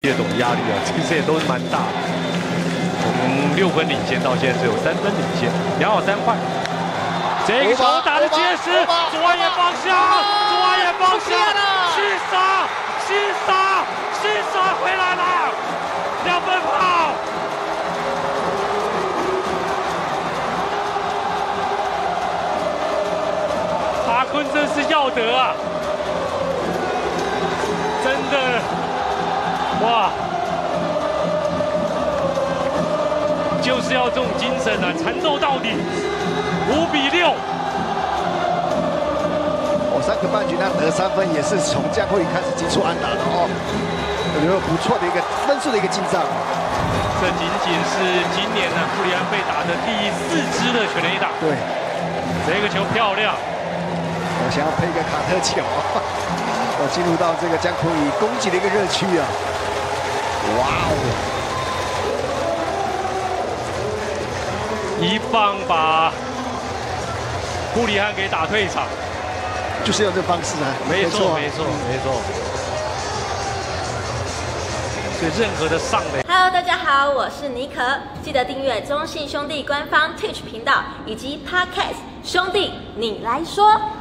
这种压力啊，其实也都是蛮大的。从6分领先到现在只有3分领先，2好3坏。这个球打的结实，左外野方向，左外野方向，续杀，续杀，续杀回来了，2分炮。阿坤真是要得啊！真的，哇，就是要这种精神啊，缠斗到底，5比6。 3个半局他得3分，也是从江坤宇开始击出安打的哦，有一个不错的一个分数的一个进账。 这仅仅是今年呢布里安被打的第4支的全垒打。对，这个球漂亮。 我想要配一个卡特球，我进入到这个江坤宇攻击的一个热区啊！哇哦！ 一棒把布里安给打退场， 就是用这方式啊！ 没错，没错，没错。所以任何的上垒。 Hello， 大家好，我是妮可，记得订阅中信兄弟官方 Twitch 频道以及 Podcast 兄弟你来说。